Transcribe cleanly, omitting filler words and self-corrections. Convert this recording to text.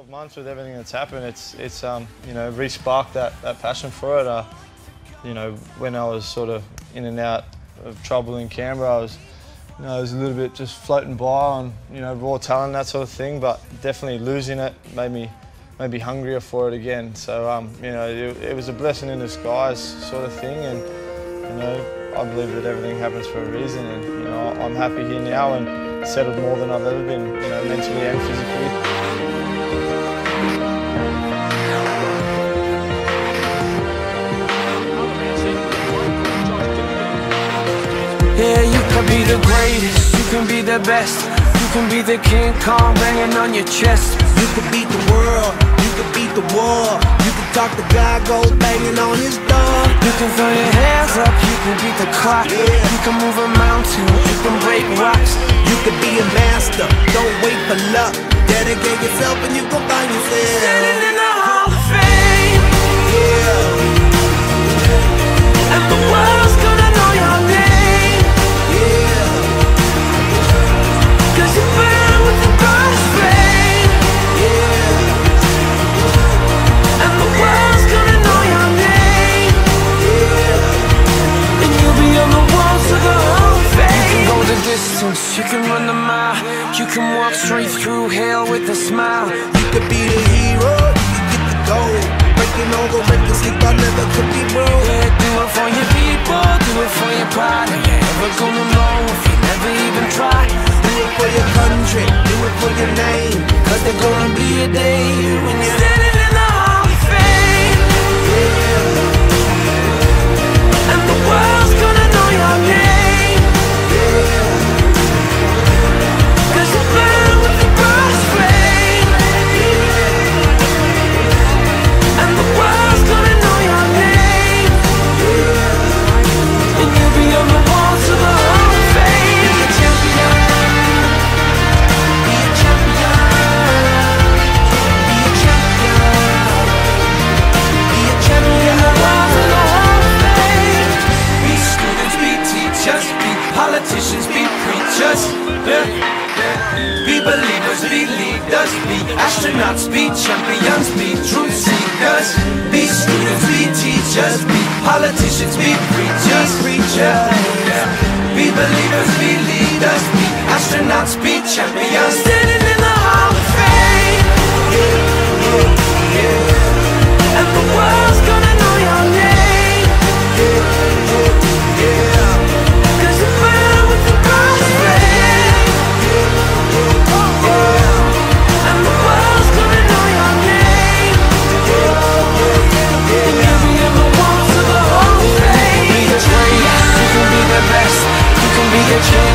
12 months with everything that's happened, it's you know, re-sparked that passion for it. You know, when I was sort of in and out of trouble in Canberra, I was a little bit just floating by on, you know, raw talent, that sort of thing, but definitely losing it made me hungrier for it again. So, you know, it was a blessing in disguise sort of thing, and, you know, I believe that everything happens for a reason, and, you know, I'm happy here now and settled more than I've ever been, you know, mentally and physically. Yeah, you can be the greatest, you can be the best, you can be the King Kong banging on your chest. You could beat the world, you could beat the war, you could talk to God, go banging on his door. You can throw your hands up, you can beat the clock, you can move a mountain, you can break rocks. You could be a master, don't wait for luck, dedicate yourself and you gon' find yourself standing in the Hall of Fame. Yeah. And the world's gonna know your name. You can run the mile, you can walk straight through hell with a smile. You could be the hero, you could get the gold, breaking all the records you thought never could be broke. Yeah, do it for your people, do it for your pride. Are you ever gonna know if you never even try? Do it for your country, do it for your name, cause there's gonna be a day when you're standing in the Hall of Fame. And the world's gonna know your name. Politicians be preachers, be believers, be leaders, be astronauts, be champions, be truth seekers, be students, be teachers, be politicians, be preachers, be believers, be leaders, be astronauts, be champions, standing in the Hall of Fame. And the world's gonna know your name. Change.